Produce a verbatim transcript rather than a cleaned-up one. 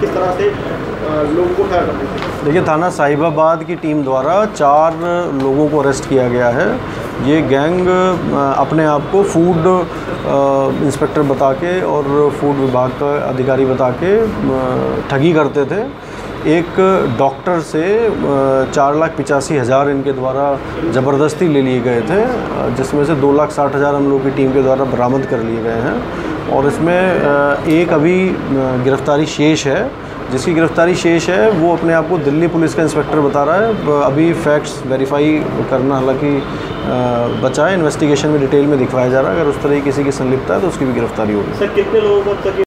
किस तरह से लोगों को फायर करते थे? देखिए, थाना साहिबाबाद की टीम द्वारा चार लोगों को अरेस्ट किया गया है। ये गैंग अपने आप को फूड इंस्पेक्टर बता के और फूड विभाग का अधिकारी बता के ठगी करते थे। एक डॉक्टर से चार लाख पिचासी हज़ार इनके द्वारा ज़बरदस्ती ले लिए गए थे, जिसमें से दो लाख साठ हज़ार हम लोग की टीम के द्वारा बरामद कर लिए गए हैं। और इसमें एक अभी गिरफ्तारी शेष है, जिसकी गिरफ्तारी शेष है वो अपने आप को दिल्ली पुलिस का इंस्पेक्टर बता रहा है। अभी फैक्ट्स वेरीफाई करना हालांकि बचा है, इन्वेस्टिगेशन में डिटेल में दिखवाया जा रहा है। अगर उस तरह की किसी की संलिप्तता है तो उसकी भी गिरफ्तारी होगी। सर, कितने लोगों को